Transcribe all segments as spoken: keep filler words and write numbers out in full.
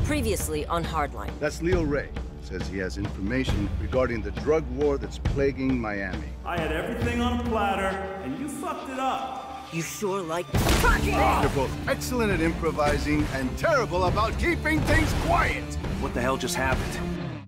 Previously on Hardline. That's Leo Ray. Says he has information regarding the drug war that's plaguing Miami. I had everything on a platter, and you fucked it up. You sure like fucking You're both excellent at improvising and terrible about keeping things quiet. What the hell just happened?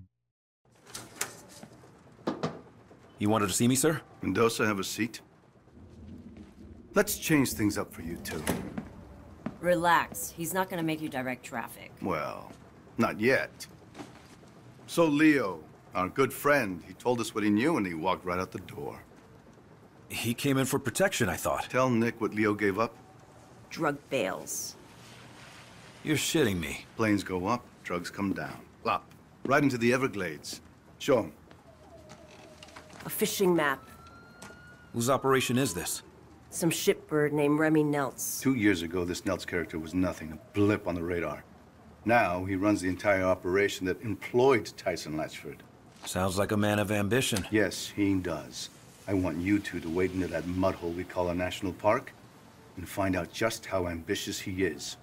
You wanted to see me, sir? Mendoza, have a seat. Let's change things up for you two. Relax. He's not gonna make you direct traffic. Well, not yet. So Leo, our good friend, he told us what he knew and he walked right out the door. He came in for protection, I thought. Tell Nick what Leo gave up. Drug bales. You're shitting me. Planes go up, drugs come down. Up. Right into the Everglades. Show him. A fishing map. Whose operation is this? Some shipbird named Remy Neltz. Two years ago, this Neltz character was nothing, a blip on the radar. Now, he runs the entire operation that employed Tyson Latchford. Sounds like a man of ambition. Yes, he does. I want you two to wade into that mud hole we call a national park and find out just how ambitious he is.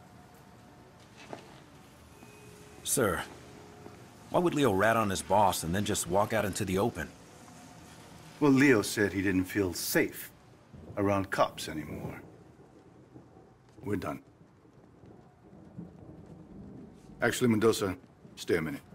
Sir, why would Leo rat on his boss and then just walk out into the open? Well, Leo said he didn't feel safe around cops anymore. We're done. Actually, Mendoza, stay a minute.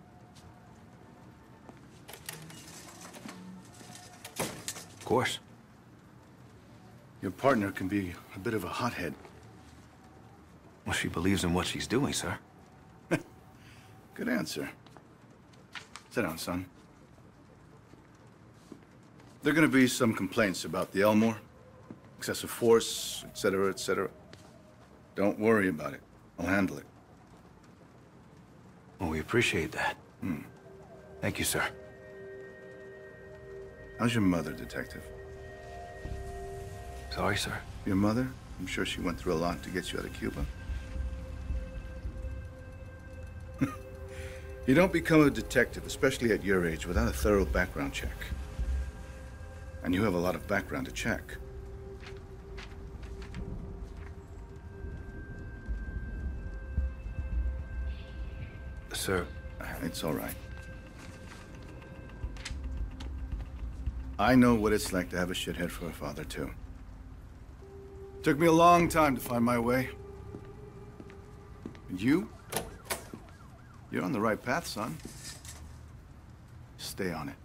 Of course. Your partner can be a bit of a hothead. Well, she believes in what she's doing, sir. Good answer. Sit down, son. There are gonna be some complaints about the Elmore. Excessive force, et cetera, et cetera. Don't worry about it. I'll handle it. Well, we appreciate that. Hmm. Thank you, sir. How's your mother, Detective? Sorry, sir. Your mother? I'm sure she went through a lot to get you out of Cuba. You don't become a detective, especially at your age, without a thorough background check. And you have a lot of background to check. Sir, it's all right. I know what it's like to have a shithead for a father, too. Took me a long time to find my way. And you? You're on the right path, son. Stay on it.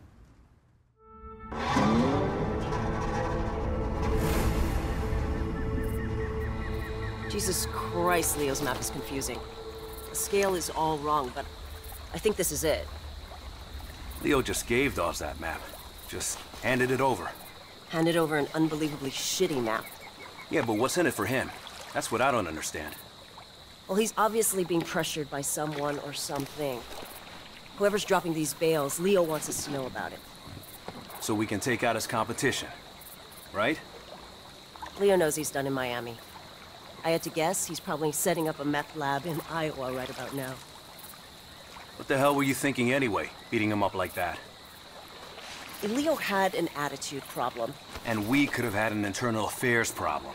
Jesus Christ, Leo's map is confusing. The scale is all wrong, but I think this is it. Leo just gave Dawes that map. Just handed it over. Handed over an unbelievably shitty map. Yeah, but what's in it for him? That's what I don't understand. Well, he's obviously being pressured by someone or something. Whoever's dropping these bales, Leo wants us to know about it. So we can take out his competition, right? Leo knows he's done in Miami. I had to guess he's probably setting up a meth lab in Iowa right about now. What the hell were you thinking anyway, beating him up like that? Leo had an attitude problem. And we could have had an internal affairs problem.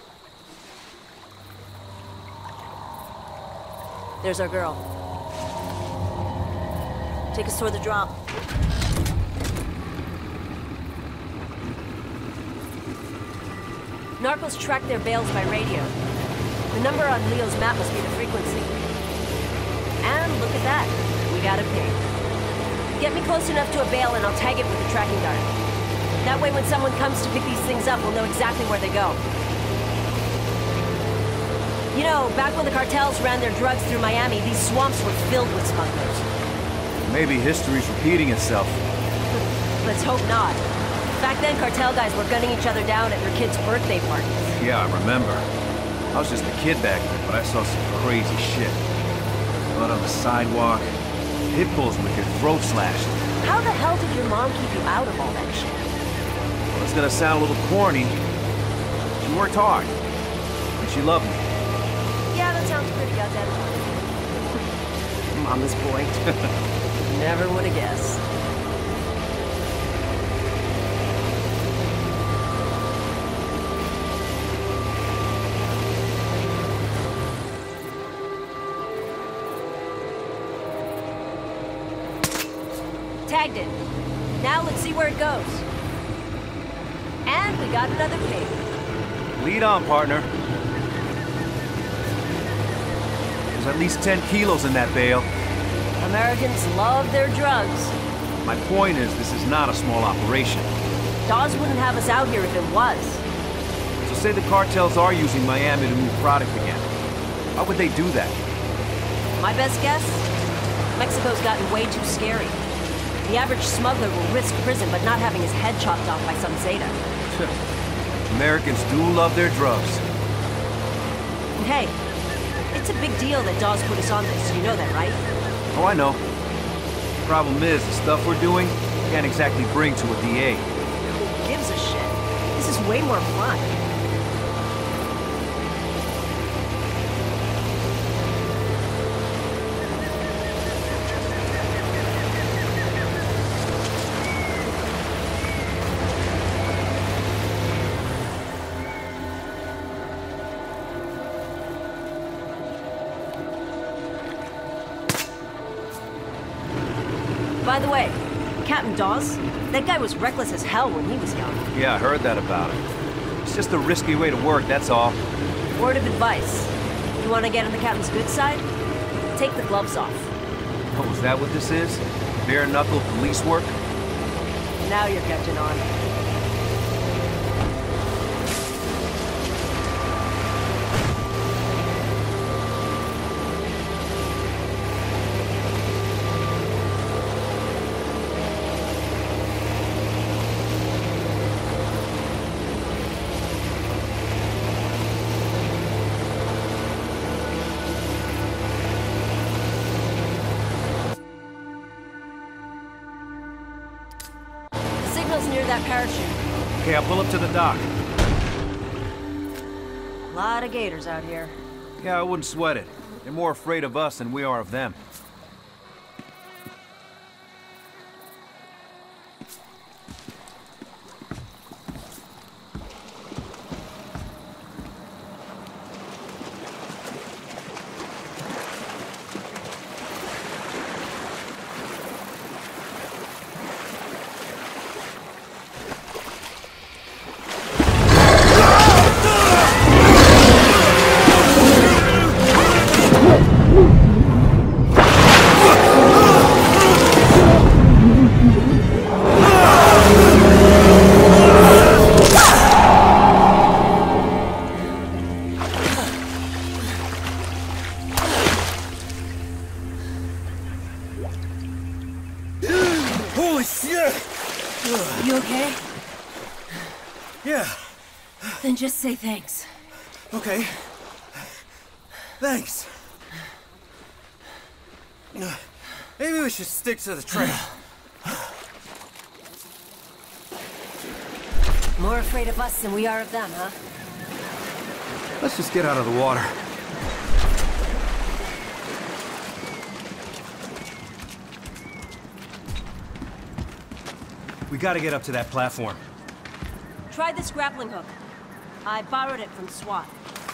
There's our girl. Take us toward the drop. Narcos track their bales by radio. The number on Leo's map must be the frequency. And look at that. We got a ping. Get me close enough to a bale and I'll tag it with a tracking dart. That way when someone comes to pick these things up, we'll know exactly where they go. You know, back when the cartels ran their drugs through Miami, these swamps were filled with smugglers. Maybe history's repeating itself. Let's hope not. Back then, cartel guys were gunning each other down at their kids' birthday parties. Yeah, I remember. I was just a kid back then, but I saw some crazy shit. Blood on the sidewalk, pit bulls with your throat slashed. How the hell did your mom keep you out of all that shit? Well, it's gonna sound a little corny. She worked hard, and she loved me. Yeah, that sounds pretty goddamn Mama's boy. Never would have guessed. Tagged it. Now let's see where it goes. And we got another pig. Lead on, partner. There's at least ten kilos in that bale. Americans love their drugs. My point is, this is not a small operation. Dawes wouldn't have us out here if it was. So say the cartels are using Miami to move product again. Why would they do that? My best guess? Mexico's gotten way too scary. The average smuggler will risk prison but not having his head chopped off by some Zeta. Americans do love their drugs. And hey, it's a big deal that Dawes put us on this. You know that, right? Oh, I know. The problem is, the stuff we're doing, can't exactly bring to a D A. Who gives a shit? This is way more fun. By the way, Captain Dawes, that guy was reckless as hell when he was young. Yeah, I heard that about him. It's just a risky way to work, that's all. Word of advice. You want to get on the captain's good side? Take the gloves off. Oh, is that what this is? Bare-knuckle police work? Now you're catching on. Near that parachute. Okay, I'll pull up to the dock. A lot of gators out here. Yeah, I wouldn't sweat it. They're more afraid of us than we are of them. You okay? Yeah. Then just say thanks. Okay. Thanks. Maybe we should stick to the trail. More afraid of us than we are of them, huh? Let's just get out of the water. We gotta get up to that platform. Try this grappling hook. I borrowed it from SWAT.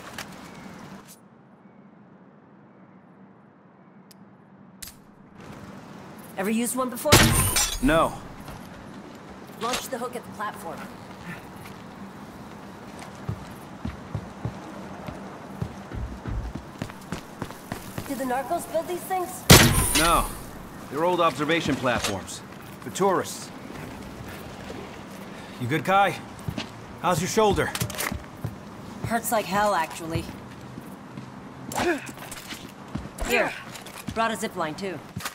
Ever used one before? No. Launch the hook at the platform. Did the narcos build these things? No. They're old observation platforms. For tourists. You good, Kai? How's your shoulder? Hurts like hell, actually. Here. Brought a zipline, too.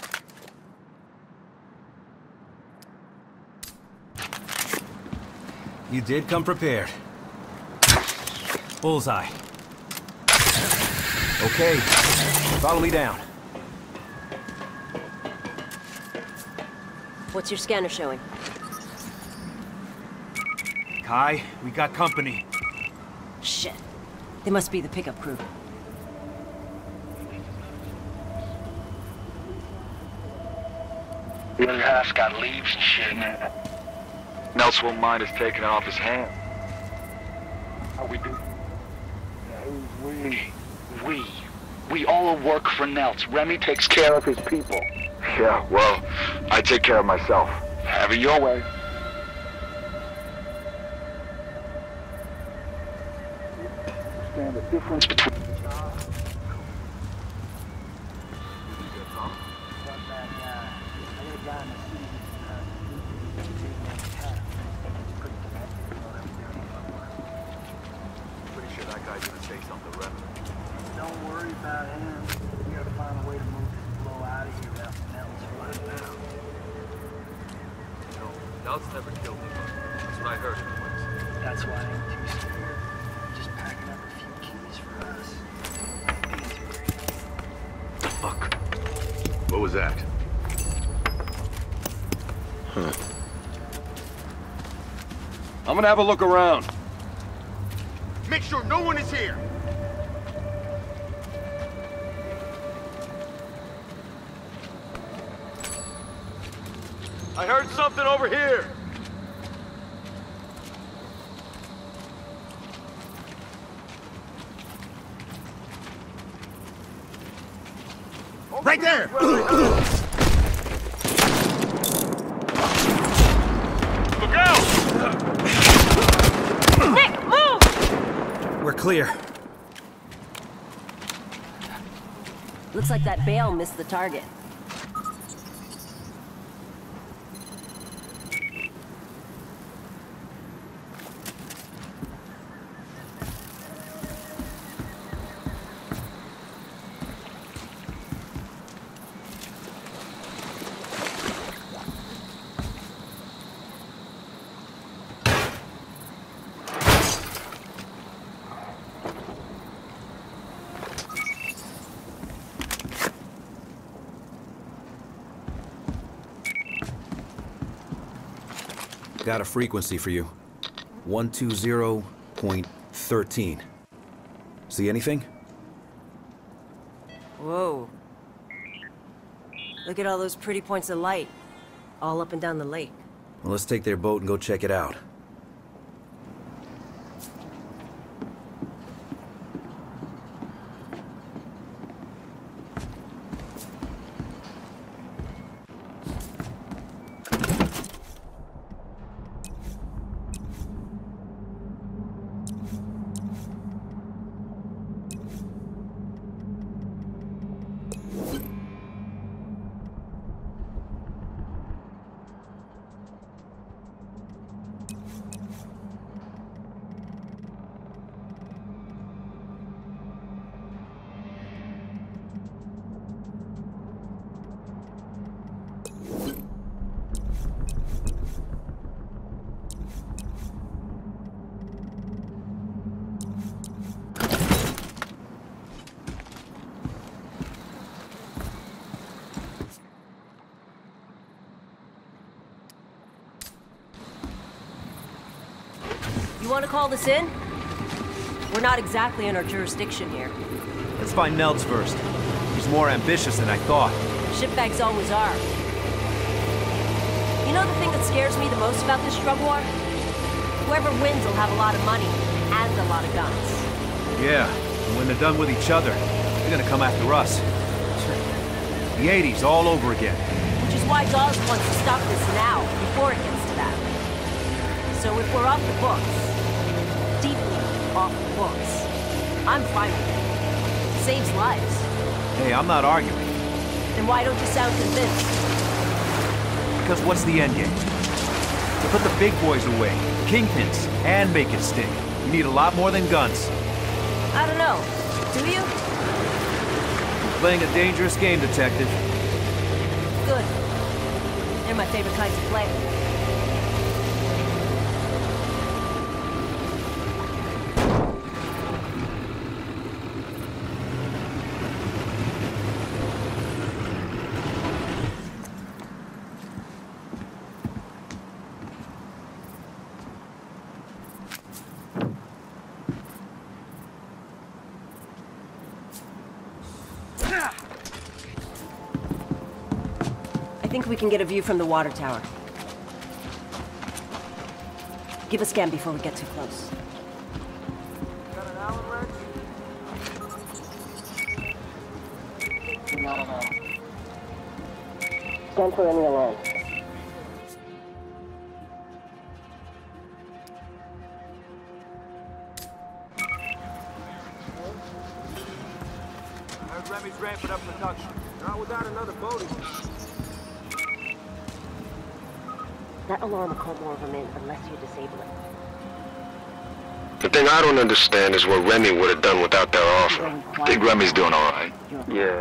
You did come prepared. Bullseye. Okay. Follow me down. What's your scanner showing? Kai, we got company. Shit. They must be the pickup crew. The other half's got leaves and shit in it. Nelson won't mind us taking it off his hand. How we do? We. We. We all work for Nelson. Remy takes care of his people. Yeah, well, I take care of myself. Have it your way. Understand the difference between... Pretty sure that guy's gonna say something relevant. Don't worry about him. We gotta find a way to move this blow out of here without Nels right now. No, Nels never killed anyone. That's what I heard anyways. That's why I ain't too scared. Just packing up a few keys for us. Fuck. What was that? Huh. I'm gonna have a look around. Make sure no one is here. I heard something over here. Right there! Look out! Nick, move! We're clear. Looks like that bale missed the target. Got a frequency for you. one two zero point one three. See anything? Whoa. Look at all those pretty points of light. All up and down the lake. Well, let's take their boat and go check it out. You want to call this in? We're not exactly in our jurisdiction here. Let's find Nels first. He's more ambitious than I thought. Shipbags always are. You know the thing that scares me the most about this drug war? Whoever wins will have a lot of money and a lot of guns. Yeah, and when they're done with each other, they're gonna come after us. The eighties all over again. Which is why Dawes wants to stop this now, before it gets to that. So if we're off the books, deeply off the books, I'm fine with it. Saves lives. Hey, I'm not arguing. Then why don't you sound convinced? Because what's the end game? To put the big boys away, kingpins, and make it stick. You need a lot more than guns. I don't know. Do you? Playing a dangerous game, detective. Good. They're my favorite kinds of play. I think we can get a view from the water tower. Give a scan before we get too close. Got an Allen wrench? No, no, no. Scan for any alarm. I heard Remy's ramping up production. Not without another Bodhi. That alarm will call more of them in unless you disable it. The thing I don't understand is what Remy would have done without their offer. Think Remy's doing all right? Yeah.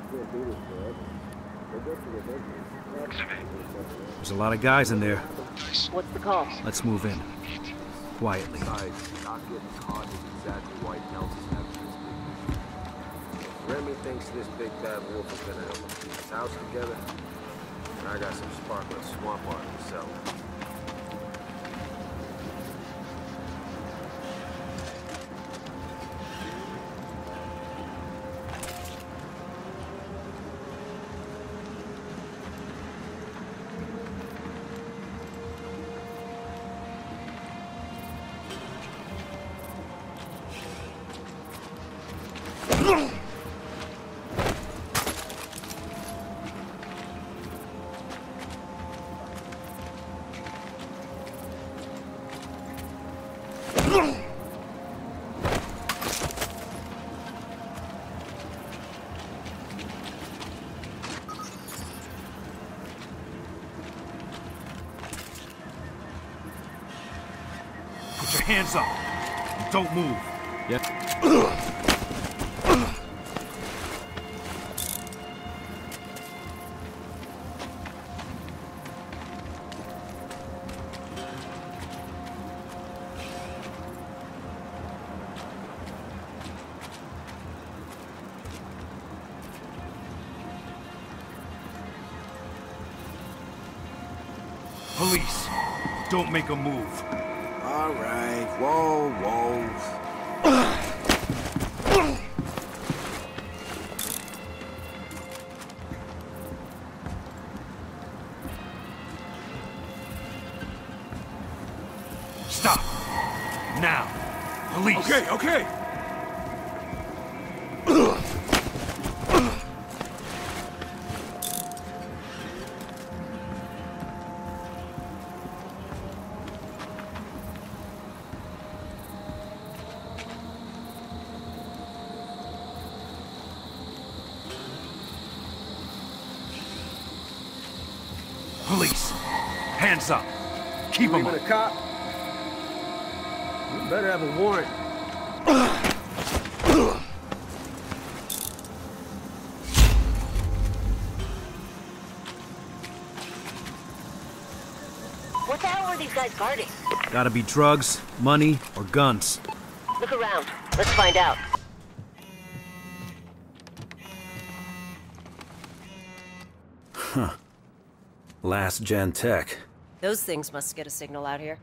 There's a lot of guys in there. What's the call? Let's move in. Quietly. Not getting caught is exactly why Nelson's having this big. Remy thinks this big bad wolf is gonna help him keep his house together. And I got some sparkling swamp art to sell. Put your hands up. And don't move. Yep. Police, don't make a move. All right. Whoa, whoa. Stop. Now. Police. Okay, okay. Police, hands up. Keep them up. a cop? You better have a warrant. What the hell are these guys guarding? Gotta be drugs, money, or guns. Look around. Let's find out. Huh. Last gen tech. Those things must get a signal out here.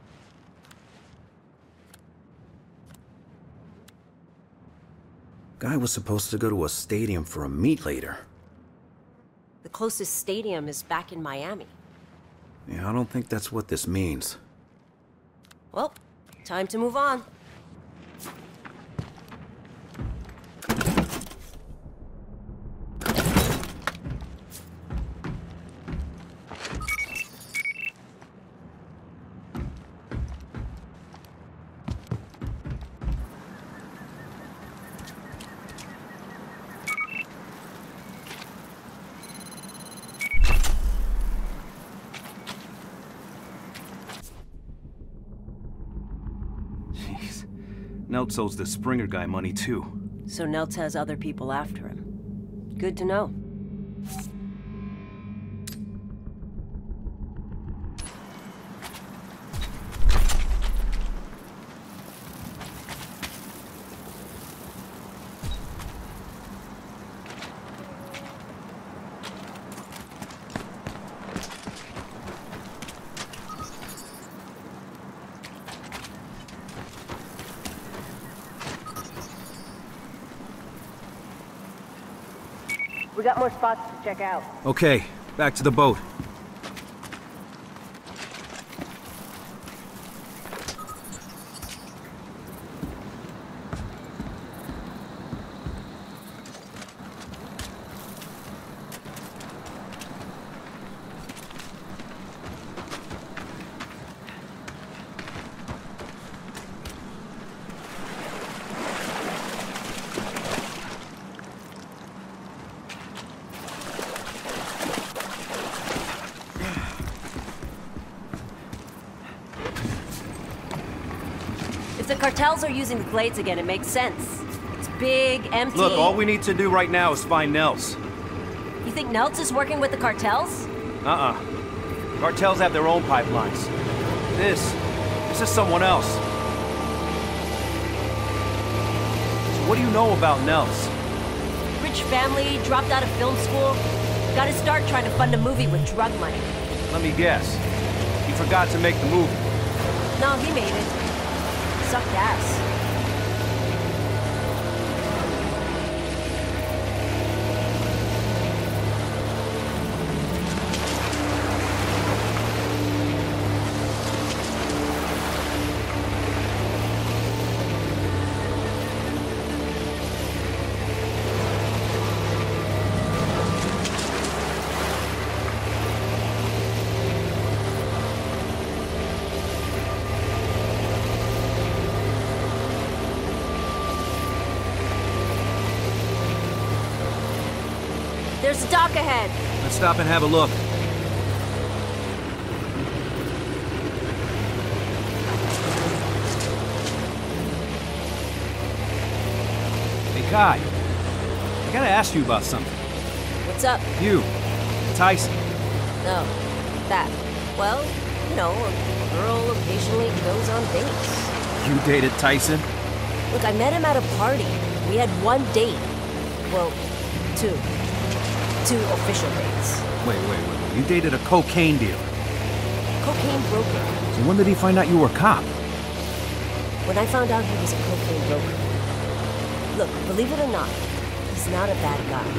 Guy was supposed to go to a stadium for a meet later. The closest stadium is back in Miami. Yeah, I don't think that's what this means. Well, time to move on. Jeez. Neltz owes the Springer guy money too. So Neltz has other people after him. Good to know. We got more spots to check out. Okay, back to the boat. If the cartels are using the Glades again, it makes sense. It's big, empty... Look, all we need to do right now is find Nels. You think Nels is working with the cartels? Uh-uh. Cartels have their own pipelines. This... this is someone else. So what do you know about Nels? Rich family, dropped out of film school. Got his start trying to fund a movie with drug money. Let me guess. He forgot to make the movie. No, he made it. Sucked ass. There's a dock ahead. Let's stop and have a look. Hey, Kai. I gotta ask you about something. What's up? You. Tyson. No. That. Well, you know, a girl occasionally goes on dates. You dated Tyson? Look, I met him at a party. We had one date. Well, two. Two official dates. Wait, wait, wait. You dated a cocaine dealer? Cocaine broker. So when did he find out you were a cop? When I found out he was a cocaine broker. Look, believe it or not, he's not a bad guy.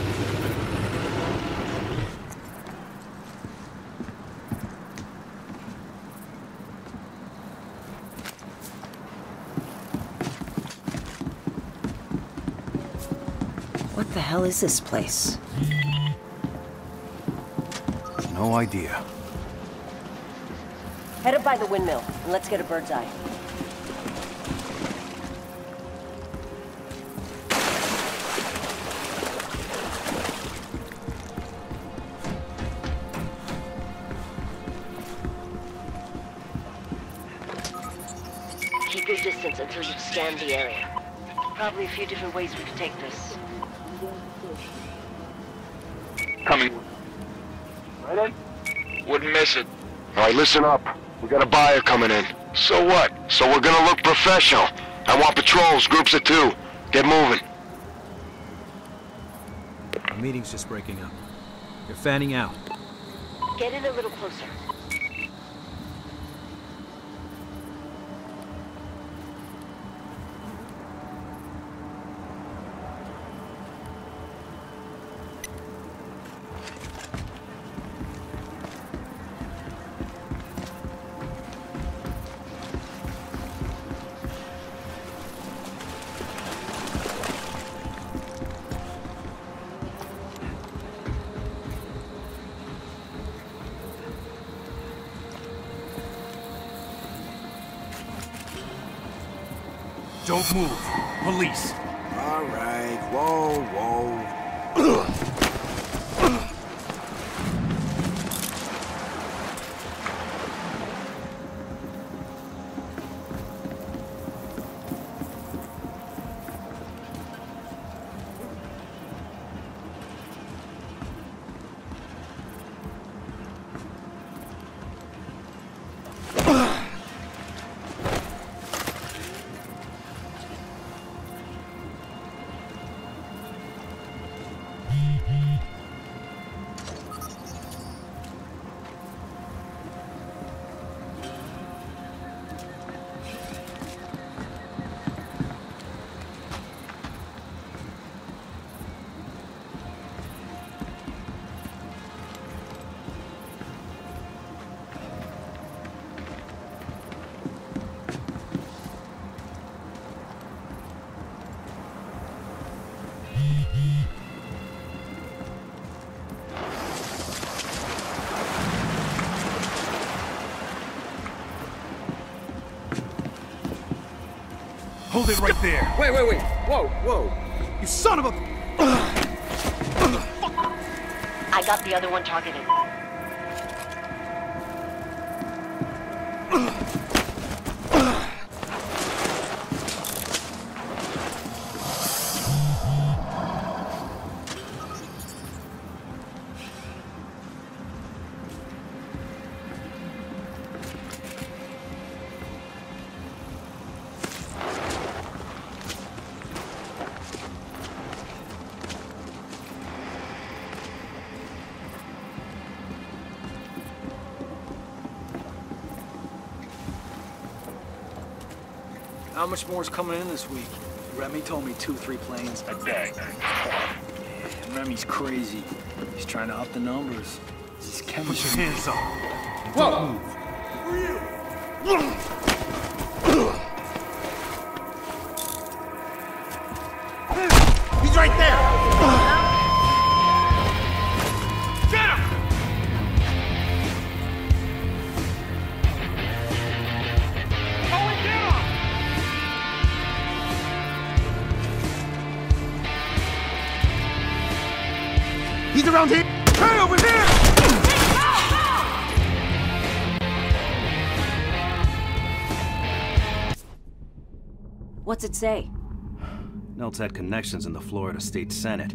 What the hell is this place? No idea. Head up by the windmill, and let's get a bird's eye. Keep your distance until you've scanned the area. Probably a few different ways we could take this. Coming. Ready? Wouldn't miss it. All right, listen up. We got a buyer coming in. So what? So we're gonna look professional. I want patrols, groups of two. Get moving. The meeting's just breaking up. You're fanning out. Get in a little closer. Don't move. Police. All right. Whoa, whoa. Hold it right there. Wait, wait, wait. Whoa, whoa. You son of a... I got the other one targeted. How much more is coming in this week? Remy told me two, three planes a day. Yeah, and Remy's crazy. He's trying to up the numbers. This is chemistry. Put your hands up. Whoa! For you. He's right there! Get him! Going down! He's around here! Hey, over here! What's it say? Neltz had connections in the Florida State Senate.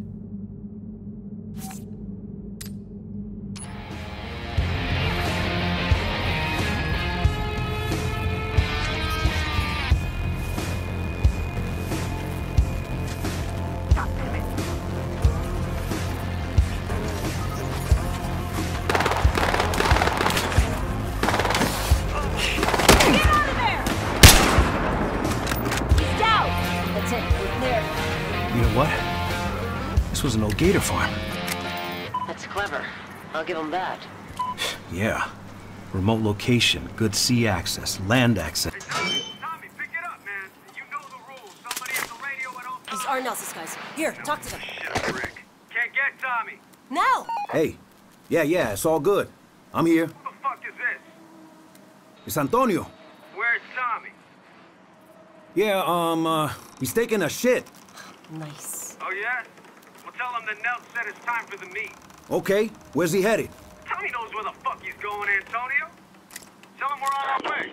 You know what? This was an old gator farm. That's clever. I'll give him that. Yeah. Remote location, good sea access, land access. Tommy, pick it up, man. You know the rules. Somebody at the radio at all These are Nelson's guys. Here, talk to them. Shit, Rick. Can't get Tommy. Now! Hey. Yeah, yeah, it's all good. I'm here. Who the fuck is this? It's Antonio. Where's Tommy? Yeah, um, uh, he's taking a shit. Nice. Oh, yeah? Well, tell him that Neltz said it's time for the meet. Okay, where's he headed? Tommy knows where the fuck he's going, Antonio. Tell him we're on our way.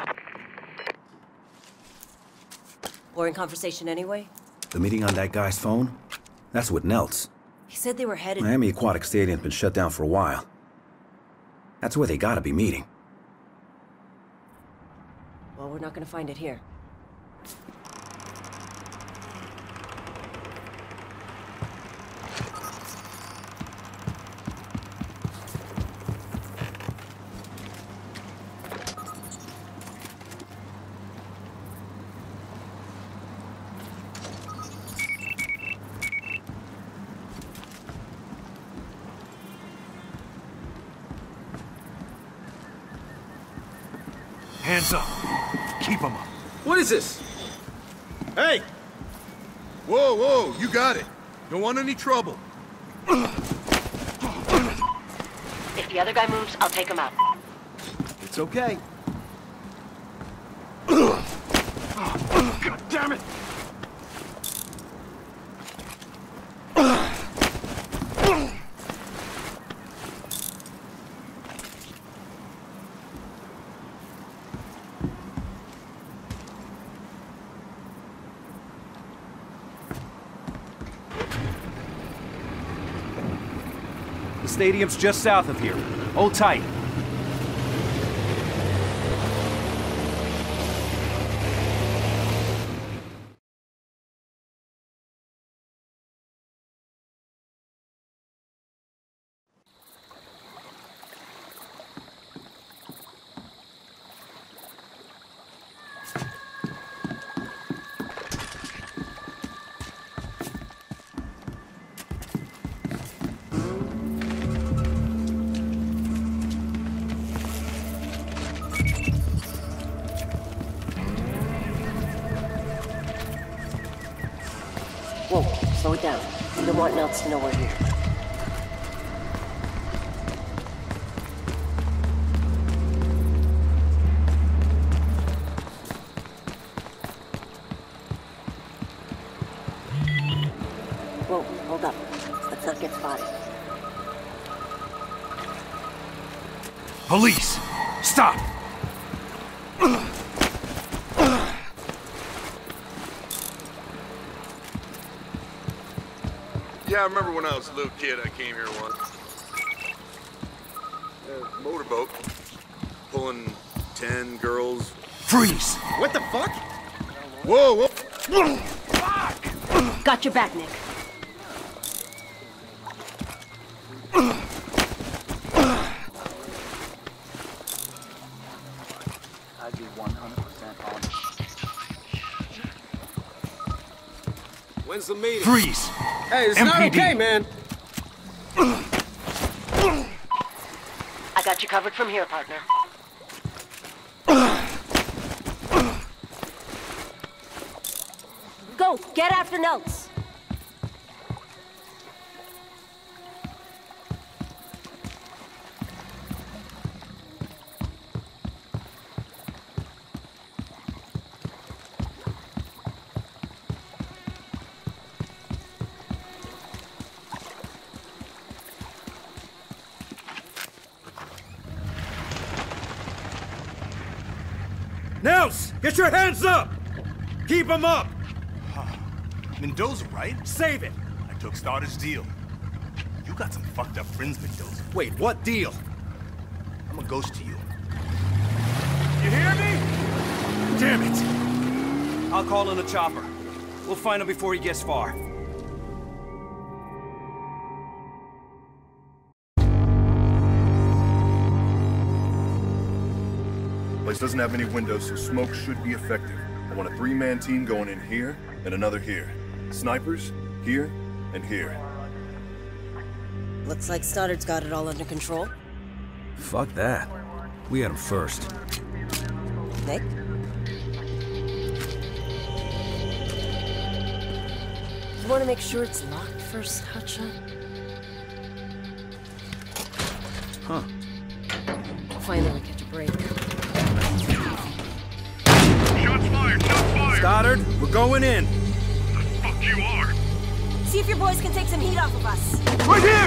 Boring conversation anyway? The meeting on that guy's phone? That's with Neltz. He said they were headed... Miami Aquatic Stadium's been shut down for a while. That's where they gotta be meeting. Well, we're not gonna find it here. Hands up. Keep them up. What is this? Hey! Whoa, whoa, you got it. Don't want any trouble. If the other guy moves, I'll take him out. It's okay. God damn it! The stadium's just south of here. Hold tight. Whoa, slow it down. We don't want Neltz to know we're here. Whoa, hold up. Let's not get spotted. Police! Stop! Yeah, I remember when I was a little kid, I came here once. Uh, motorboat. Pulling ten girls. Freeze! What the fuck? Whoa, whoa! Fuck! Got your back, Nick. I'd be one hundred percent honest. When's the meeting? Freeze! Hey, it's M P D. not okay, man. I got you covered from here, partner. Go, get after Nelts. Nels, get your hands up! Keep them up! Mendoza, right? Save it! I took Starter's deal. You got some fucked up friends, Mendoza. Wait, what deal? I'm a ghost to you. You hear me? Damn it! I'll call in a chopper. We'll find him before he gets far. Place doesn't have many windows, so smoke should be effective. I want a three-man team going in here and another here. Snipers, here and here. Looks like Stoddard's got it all under control. Fuck that. We had him first. Nick? You want to make sure it's locked first, Hotshot? Huh. Finally catch a break. Shots fired! Shots fired! Stoddard, we're going in. The fuck you are! See if your boys can take some heat off of us. Right here!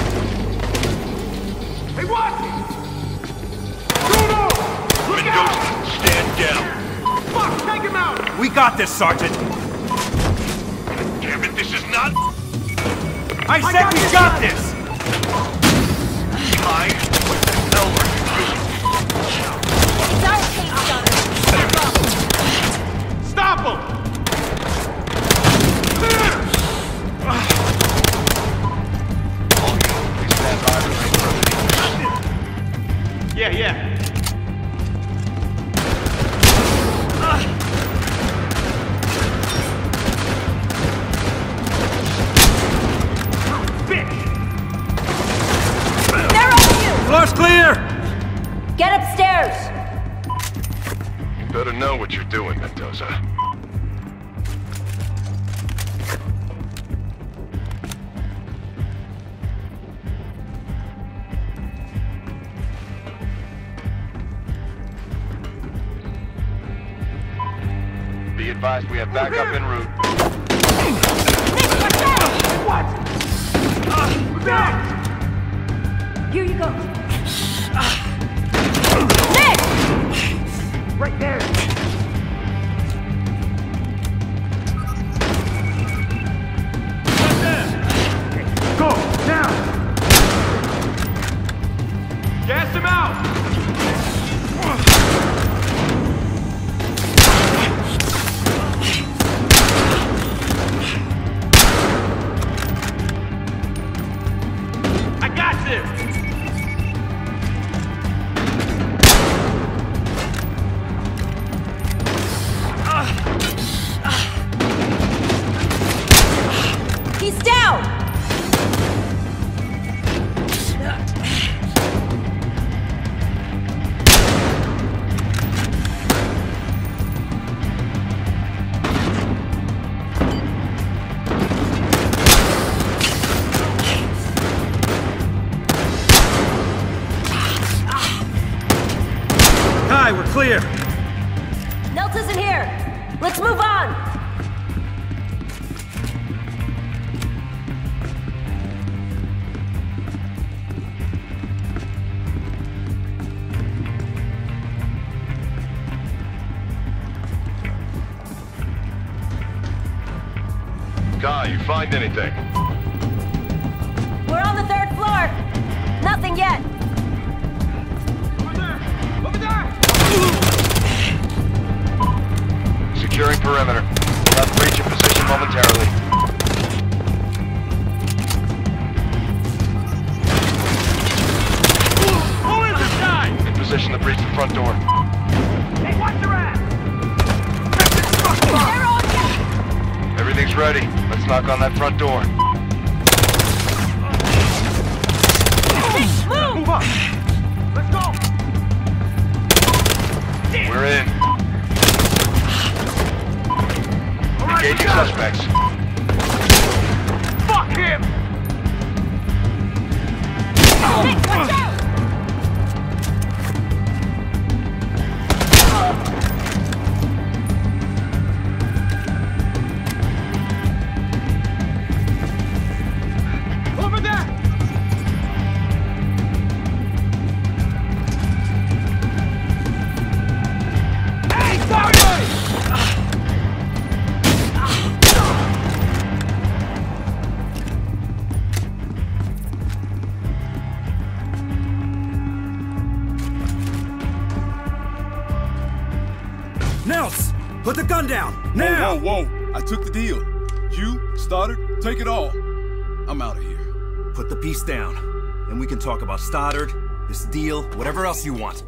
Hey, what? Bruno! Look out! Stand down. Fuck! Take him out! We got this, Sergeant! Damn it, this is not... I said got we this, got guys. this! I... What the hell are you doing? It's our case, Stoddard. Step up. Stop him! All you, please stand by to make further. Yeah, yeah. They're on you! Floor's clear! Get upstairs! You better know what you're doing, Mendoza. Be advised, we have backup en route. What? Back! Here you go. Nick! Right there! Right there! Go, now! Gas him out! I got this! He's down! Kai, we're clear. Nelt isn't here. Let's move on. Guy, you find anything? We're on the third floor. Nothing yet. Over there! Over there! Securing perimeter. We'll have breach in position momentarily. Who is this guy? In position to breach the front door. Hey, watch your ass! They're on you! Everything's Suspects ready. Let's knock on that front door. Move! Move up! Let's go! We're in. Right, Engaging suspects. Fuck him! Hey, watch out! Over there! Hey, sorry! Nels! Put the gun down! Now! Whoa, whoa, whoa. I took the deal. You, Stoddard, take it all. I'm out of here. Put the piece down. Then we can talk about Stoddard, this deal, whatever else you want.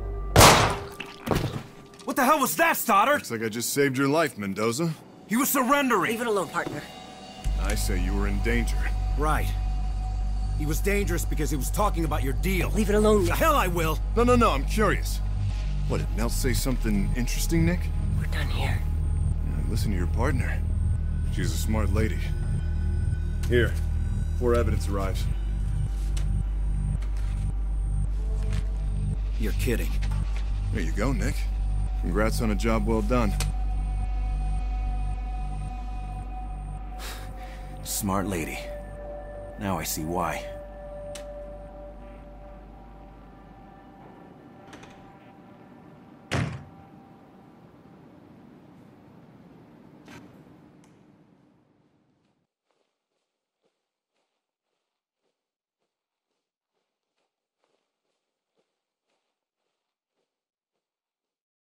What the hell was that, Stoddard? Looks like I just saved your life, Mendoza. He was surrendering. Leave it alone, partner. I say you were in danger. Right. He was dangerous because he was talking about your deal. Leave it alone, The Nick. hell I will! No, no, no, I'm curious. What, did Nels say something interesting, Nick? We're done here. Uh, Listen to your partner. She's a smart lady. Here, before evidence arrives. You're kidding. There you go, Nick. Congrats on a job well done. Smart lady. Now I see why.